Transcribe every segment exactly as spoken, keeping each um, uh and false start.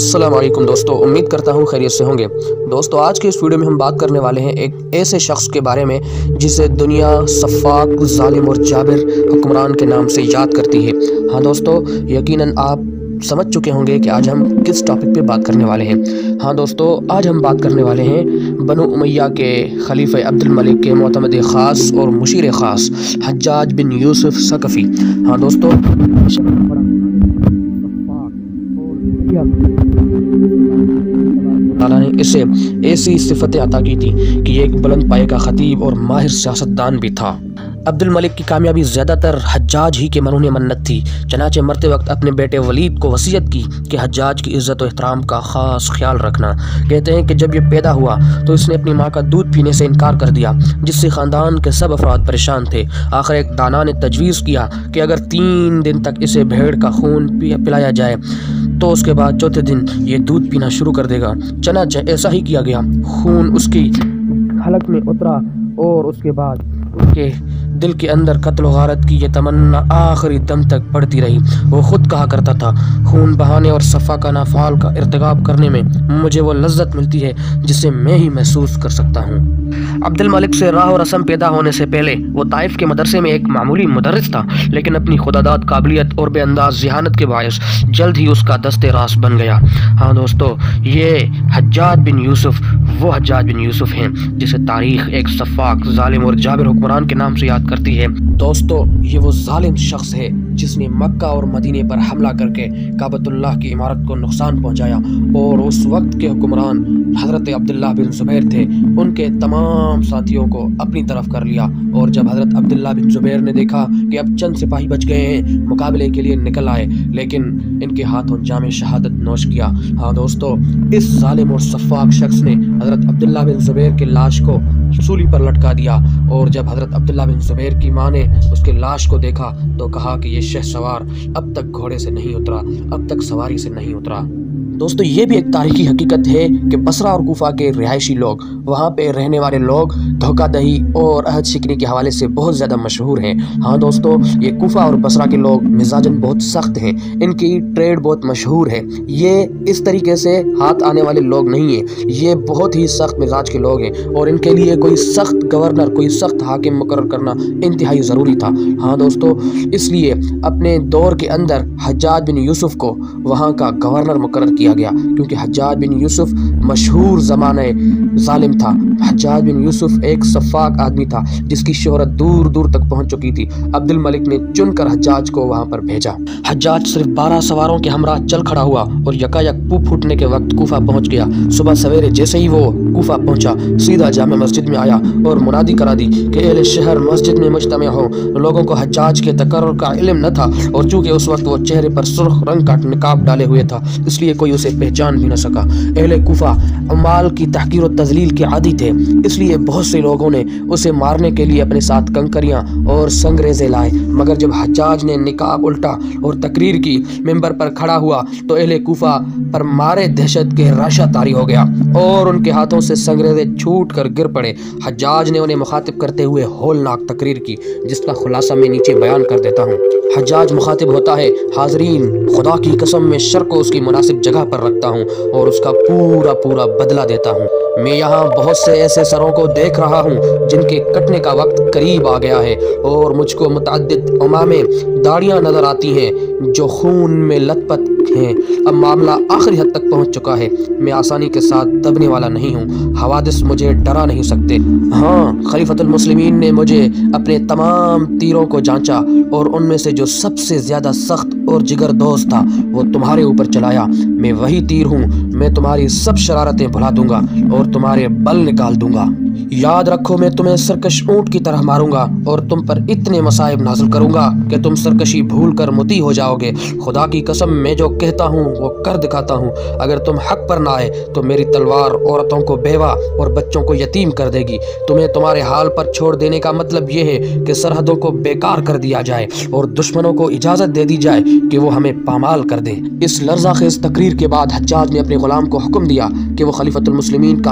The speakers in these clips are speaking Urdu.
السلام علیکم دوستو، امید کرتا ہوں خیریت سے ہوں گے۔ دوستو آج کے اس ویڈیو میں ہم بات کرنے والے ہیں ایک ایسے شخص کے بارے میں جسے دنیا سفاک، ظالم اور جابر حکمران کے نام سے یاد کرتی ہے۔ ہاں دوستو، یقیناً آپ سمجھ چکے ہوں گے کہ آج ہم کس ٹاپک پہ بات کرنے والے ہیں۔ ہاں دوستو، آج ہم بات کرنے والے ہیں بنو امیہ کے خلیفہ عبد الملک کے معتمد خاص اور مشیر خاص حجاج بن یوسف ثقفی۔ ہاں دوستو، تعالیٰ نے اسے ایسی صفتیں عطا کی تھی کہ یہ ایک بلند پائے کا خطیب اور ماہر سیاستدان بھی تھا۔ عبد الملک کی کامیابی زیادہ تر حجاج ہی کے مرہون منت تھی، چنانچہ مرتے وقت اپنے بیٹے ولید کو وصیت کی کہ حجاج کی عزت و احترام کا خاص خیال رکھنا۔ کہتے ہیں کہ جب یہ پیدا ہوا تو اس نے اپنی ماں کا دودھ پینے سے انکار کر دیا، جس سے خاندان کے سب افراد پریشان تھے۔ آخر ایک دانا نے تجویز کیا کہ اگر تین دن تک اسے بھیڑ کا خون پلایا جائے تو اس کے بعد چوتھے دن یہ دودھ پینا شروع کر دے گا۔ چنانچہ ایسا ہی کیا گیا، خون اس کی حلق میں اترا اور اس کے بعد اس کے دل کے اندر قتل و غارت کی یہ تمنا آخری دم تک بڑھتی رہی۔ وہ خود کہا کرتا تھا، خون بہانے اور صفاقانہ افعال کا ارتکاب کرنے میں مجھے وہ لذت ملتی ہے جسے میں ہی محسوس کر سکتا ہوں۔ عبد الملک سے راہ و رسم پیدا ہونے سے پہلے وہ طائف کے مدرسے میں ایک معمولی مدرس تھا، لیکن اپنی خداداد قابلیت اور بے انداز ذہانت کے باعث جلد ہی اس کا دست راست بن گیا۔ ہاں دوستو، یہ حجاج بن یوسف وہ حجاج بن یوسف ہیں جسے تاریخ ایک صفاک، ظالم اور جابر حکمران کے نام سے یاد کرتی ہے۔ دوستو، یہ وہ ظالم شخص ہے جس نے مکہ اور مدینے پر حملہ کر کے کعبۃ اللہ کی عمارت کو نقصان پہنچایا، اور اس وقت کے حکمران حضرت عبداللہ بن زبیر تھے، ان کے تمام ساتھیوں کو اپنی طرف کر لیا۔ اور جب حضرت عبداللہ بن زبیر نے دیکھا کہ اب چند سپاہی بچ گئے ہیں، مقابلے کے لیے نکل آئے، لیکن ان کے ہاتھوں جام شہادت نوش کیا۔ ہاں دوستو، اس ظالم اور صفاک شخص نے حضرت عبداللہ بن زبیر کے لاش کو سولی پر لٹکا دیا، اور جب حضرت عبداللہ بن زبیر کی ماں نے اس کے لاش کو دیکھا تو کہا کہ یہ شہ سوار اب تک گھوڑے سے نہیں اترا، اب تک سواری سے نہیں اترا۔ دوستو، یہ بھی ایک تاریخی حقیقت ہے کہ بصرہ اور کوفہ کے رہائشی لوگ، وہاں پہ رہنے والے لوگ دھوکہ دہی اور عہد شکنی کے حوالے سے بہت زیادہ مشہور ہیں۔ ہاں دوستو، یہ کوفہ اور بصرہ کے لوگ مزاجاً بہت سخت ہیں، ان کی ٹریڈ بہت مشہور ہے، یہ اس طریقے سے ہاتھ آنے والے لوگ نہیں ہیں، یہ بہت ہی سخت مزاج کے لوگ ہیں، اور ان کے لیے کوئی سخت گورنر، کوئی سخت حاکم مقرر کرنا انتہائی ضروری تھا۔ ہاں دوستو، اس لیے اپنے دور کے اندر حجاج بن یوسف کو وہاں کا گورنر مقرر کیا گیا، کیونکہ حجاج بن یوسف مشہور زمانہ ظالم تھا۔ حجاج بن یوسف ایک صفاک آدمی تھا جس کی شہرت دور دور تک پہنچ چکی تھی۔ عبد الملک نے چن کر حجاج کو وہاں پر بھیجا۔ حجاج صرف بارہ سواروں کے ہمراہ چل کھڑا ہوا اور یکا یک پو پھوٹنے کے وقت کوفہ پہنچ گیا۔ صبح سویرے جیسے ہی وہ کوفہ پہنچا، سیدھا جامع مسجد میں آیا اور منادی کرا دی کہ اہل شہر مسجد میں مجتمع ہو۔ لوگوں کو حجاج کے تقرر کا علم نہ تھا، اور چونکہ اس وقت وہ چہرے پر سرخ رنگ کا نقاب ڈالے ہوئے تھا، اس لیے کوئی اسے پہچان بھی نہ سکا۔ اہل کوفہ عمال کی تحقیر و تذلیل کے عادی تھے، اس لیے بہت سے لوگوں نے اسے مارنے کے لیے اپنے ساتھ کنکریاں اور سنگریزے لائے، مگر جب حجاج نے نقاب الٹا اور تقریر کی، ممبر پر کھڑا ہوا تو اہل کوفہ پر مارے دہشت کے راشہ طاری ہو گیا اور ان کے ہاتھوں سے سنگریزے چھوٹ کر گر پڑے۔ حجاج نے انہیں مخاطب کرتے ہوئے ہولناک تقریر کی، جس کا خلاصہ میں نیچے بیان کر دیتا ہوں۔ حجاج مخاطب ہوتا ہے، حاضرین، خدا کی قسم میں شر کو اس کی مناسب جگہ پر رکھتا ہوں اور اس کا پورا پورا بدلہ دیتا ہوں۔ میں یہاں بہت سے ایسے سروں کو دیکھ رہا ہوں جن کے کٹنے کا وقت قریب آ گیا ہے، اور مجھ کو متعدد عمامے، داڑیاں نظر آتی ہیں جو خون میں لت پت ہیں۔ اب معاملہ آخری حد تک پہنچ چکا ہے، میں آسانی کے ساتھ دبنے والا نہیں ہوں، حوادث مجھے ڈرا نہیں سکتے۔ ہاں، خلیفۃ المسلمین نے مجھے اپنے تمام تیروں کو جانچا، اور ان میں سے جو سب سے زیادہ سخت اور جگر دوز تھا وہ تمہارے اوپر چلایا۔ میں وہی تیر ہوں، میں تمہاری سب شرارتیں بھلا دوں گا اور تمہارے بل نکال دوں گا۔ یاد رکھو، میں تمہیں سرکش اونٹ کی طرح ماروں گا اور تم پر اتنے مصائب نازل کروں گا کہ تم سرکشی بھول کر مطیع ہو جاؤ گے۔ خدا کی قسم، میں جو کہتا ہوں وہ کر دکھاتا ہوں۔ اگر تم حق پر نہ آئے تو میری تلوار عورتوں کو بیوہ اور بچوں کو یتیم کر دے گی۔ تمہیں تمہارے حال پر چھوڑ دینے کا مطلب یہ ہے کہ سرحدوں کو بیکار کر دیا جائے اور دشمنوں کو اجازت دے دی جائے کہ وہ ہمیں پامال کر دیں۔ اس لرزہ خیز تقریر کے بعد حجاج نے اپنے غلام کو حکم دیا کہ وہ خلیفۃ المسلمین کا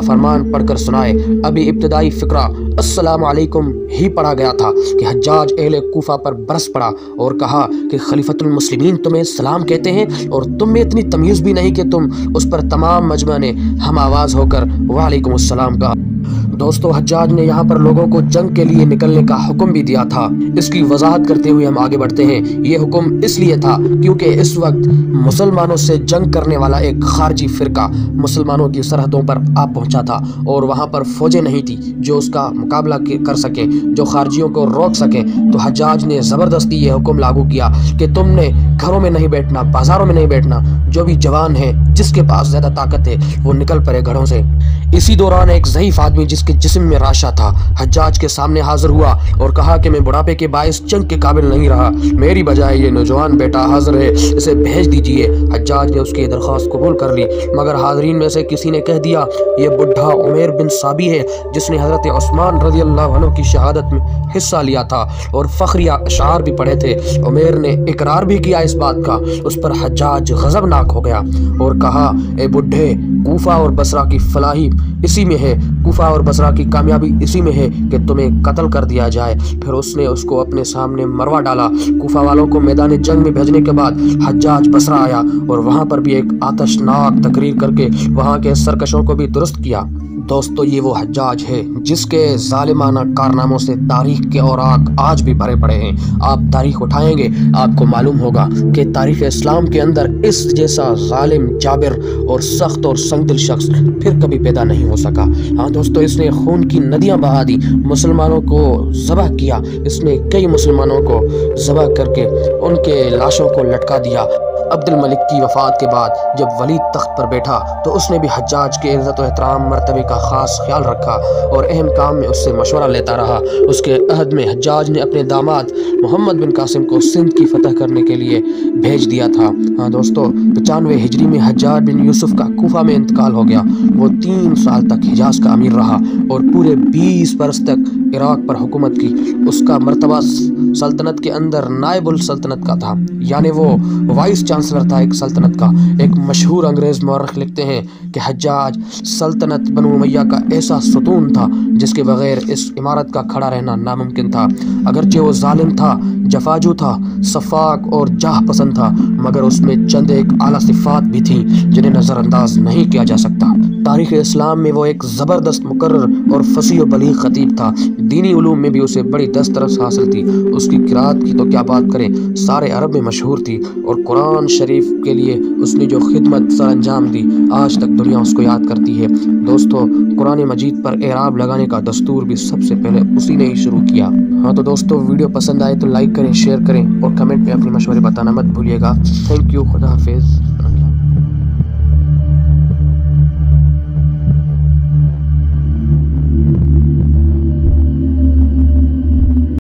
فرمان پڑھ کر سنائے۔ ابھی ابتدائی فقرہ السلام علیکم ہی پڑھا گیا تھا کہ حجاج اہل کوفہ پر برس پڑا اور کہا کہ خلیفۃ المسلمین تمہیں سلام کہتے ہیں اور تم میں اتنی تمیز بھی نہیں کہ تم اس پر تمام مجمع نے ہم آواز ہو کر وعلیکم السلام کہا۔ دوستو، حجاج نے یہاں پر لوگوں کو جنگ کے لیے نکلنے کا حکم بھی دیا تھا۔ اس کی وضاحت کرتے ہوئے ہم آگے بڑھتے ہیں۔ یہ حکم اس لیے تھا کیونکہ اس وقت مسلمانوں سے جنگ کرنے والا ایک خارجی فرقہ مسلمانوں کی سرحدوں پر آ پہنچا تھا اور وہاں پر فوجیں نہیں تھی جو اس کا مقابلہ کر سکیں، جو خارجیوں کو روک سکیں۔ تو حجاج نے زبردستی یہ حکم لاگو کیا کہ تم نے گھروں میں نہیں بیٹھنا، بازاروں میں نہیں بیٹھنا، جو بھی جوان ہے، جس کے پاس زیادہ طاقت ہے، وہ نکل پڑے گھروں سے۔ اسی دوران ایک ضعیف آدمی جس کے جسم میں راشا تھا حجاج کے سامنے حاضر ہوا اور کہا کہ میں بڑھاپے کے باعث جنگ کے قابل نہیں رہا، میری بجائے یہ نوجوان بیٹا حاضر ہے، اسے بھیج دیجئے۔ حجاج نے اس کی درخواست قبول کر لی، مگر حاضرین میں سے کسی نے کہہ دیا یہ بڈھا عمیر بن صابی ہے جس نے حضرت عثمان رضی اللہ عنہ کی شہادت میں حصہ لیا تھا اور فخریہ اشعار بھی پڑھے تھے۔ عمیر نے اقرار بھی کیا اس بات کا۔ اس پر حجاج غضبناک ہو گیا اور کہا اے بڈھے، کوفہ اور بصرہ کی فلاحی اسی میں ہے، کوفہ اور بصرہ کی کامیابی اسی میں ہے کہ تمہیں قتل کر دیا جائے۔ پھر اس نے اس کو اپنے سامنے مروا ڈالا۔ کوفہ والوں کو میدان جنگ میں بھیجنے کے بعد حجاج بصرہ آیا اور وہاں پر بھی ایک آتشناک تقریر کر کے وہاں کے سرکشوں کو بھی درست کیا۔ دوستو، یہ وہ حجاج ہے جس کے ظالمانہ کارناموں سے تاریخ کے اوراق آج بھی بھرے پڑے ہیں۔ آپ تاریخ اٹھائیں گے، آپ کو معلوم ہوگا کہ تاریخ اسلام کے اندر اس جیسا ظالم، جابر اور سخت اور سنگ دل شخص پھر کبھی پیدا نہیں ہو سکا۔ ہاں دوستو، اس نے خون کی ندیاں بہا دی، مسلمانوں کو ذبح کیا، اس نے کئی مسلمانوں کو ذبح کر کے ان کے لاشوں کو لٹکا دیا۔ عبد الملک کی وفات کے بعد جب ولید تخت پر بیٹھا تو اس نے بھی حجاج کے عزت و احترام مرتبے کا خاص خیال رکھا اور اہم کام میں اس سے مشورہ لیتا رہا۔ اس کے عہد میں حجاج نے اپنے داماد محمد بن قاسم کو سندھ کی فتح کرنے کے لیے بھیج دیا تھا۔ ہاں دوستو، پچانوے ہجری میں حجاج بن یوسف کا کوفہ میں انتقال ہو گیا۔ وہ تین سال تک حجاز کا امیر رہا اور پورے بیس برس تک عراق پر حکومت کی۔ اس کا مرتبہ سلطنت کے اندر نائب السلطنت کا تھا، یعنی وہ وائس چانسلر تھا ایک سلطنت کا۔ ایک مشہور انگریز مورخ لکھتے ہیں کہ حجاج سلطنت بنو امیہ کا ایسا ستون تھا جس کے بغیر اس عمارت کا کھڑا رہنا ناممکن تھا۔ اگرچہ وہ ظالم تھا، جفاجو تھا، صفاق اور جاہ پسند تھا، مگر اس میں چند ایک اعلیٰ صفات بھی تھیں جنہیں نظر انداز نہیں کیا جا سکتا۔ تاریخ اسلام میں وہ ایک زبردست مقرر اور فصیح و بلیغ خطیب تھا۔ دینی علوم میں بھی اسے بڑی دسترس حاصل تھی۔ اس کی قرات کی تو کیا بات کریں، سارے عرب میں مشہور تھی، اور قرآن شریف کے لیے اس نے جو خدمت سر انجام دی آج تک دنیا اس کو یاد کرتی ہے۔ دوستو، قرآن مجید پر اعراب لگانے کا دستور بھی سب سے پہلے اسی نے ہی شروع کیا۔ ہاں تو دوستو، ویڈیو پسند آئے تو لائک کریں، شیئر کریں اور کمنٹ میں اپنے مشورے بتانا مت بھولیے گا۔ تھینک یو، خدا حافظ۔